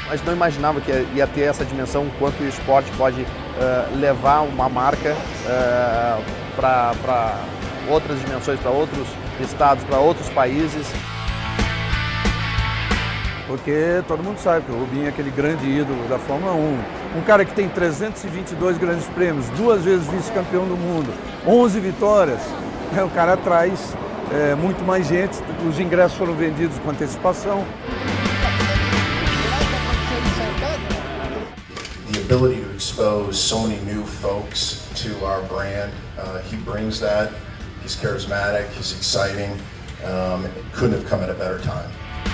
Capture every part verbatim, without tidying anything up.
mas não imaginava que ia ter essa dimensão, quanto o esporte pode uh, levar uma marca uh, para outras dimensões, para outros estados, para outros países. Porque todo mundo sabe que o Rubinho é aquele grande ídolo da Fórmula um. Um cara que tem trezentos e vinte e dois grandes prêmios, duas vezes vice-campeão do mundo, onze vitórias. É, o cara traz é, muito mais gente, os ingressos foram vendidos com antecipação. The ability to expose so many new folks to our brand, uh, he brings that. He's charismatic, he's exciting. Um, it couldn't have come at a better time.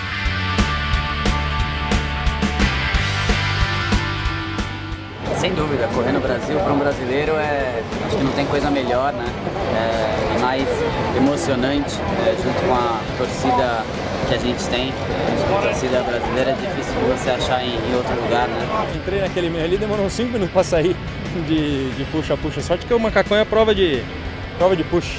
Sem dúvida, correr no Brasil para um brasileiro é, acho que não tem coisa melhor, né? É, e mais emocionante, é, junto com a torcida que a gente tem. A torcida brasileira é difícil de você achar em, em outro lugar, né? Entrei naquele meio ali, demorou uns cinco minutos para sair de, de puxa a puxa. Sorte que o macacão é prova de, prova de push.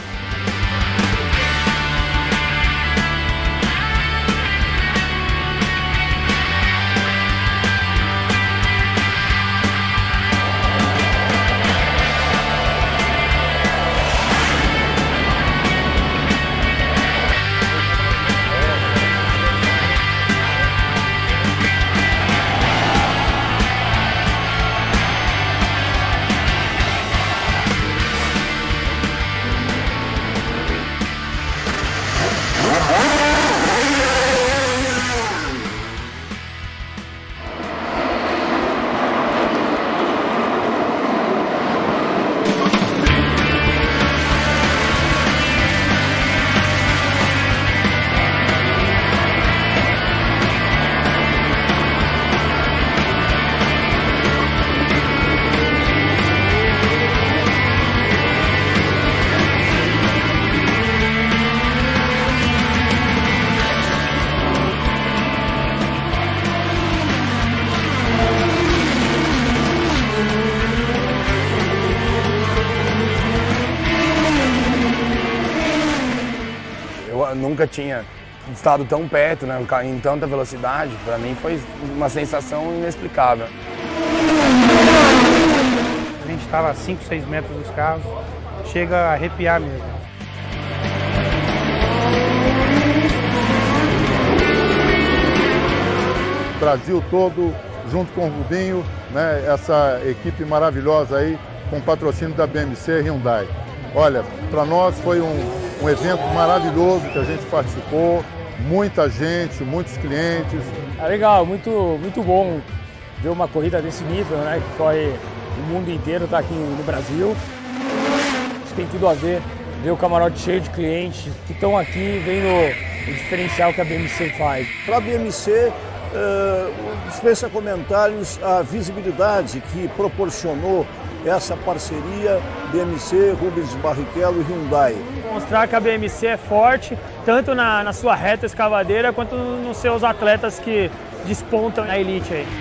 Eu nunca tinha estado tão perto, né, em tanta velocidade. Para mim foi uma sensação inexplicável. A gente estava a cinco, seis metros dos carros, chega a arrepiar mesmo. Brasil todo, junto com o Rubinho, né, essa equipe maravilhosa aí, com patrocínio da B M C e Hyundai. Olha, para nós foi um, um evento maravilhoso que a gente participou, muita gente, muitos clientes. É legal, muito, muito bom ver uma corrida desse nível, né, que corre o mundo inteiro, está aqui no Brasil. Acho que tem tudo a ver, ver o camarote cheio de clientes que estão aqui vendo o diferencial que a B M C faz. Para a B M C, uh, dispensa comentários a visibilidade que proporcionou essa parceria B M C, Rubens Barrichello e Hyundai. Mostrar que a B M C é forte, tanto na, na sua reta escavadeira, quanto nos seus atletas que despontam na elite aí.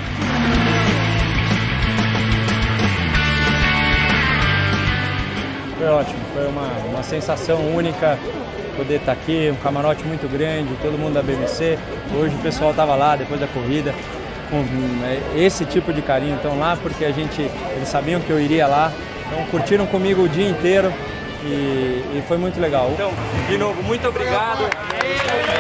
Foi ótimo, foi uma, uma sensação única poder estar aqui, um camarote muito grande, todo mundo da B M C. Hoje o pessoal estava lá depois da corrida, com esse tipo de carinho, estão lá porque a gente, eles sabiam que eu iria lá, então curtiram comigo o dia inteiro e, e foi muito legal. Então, de novo, muito obrigado.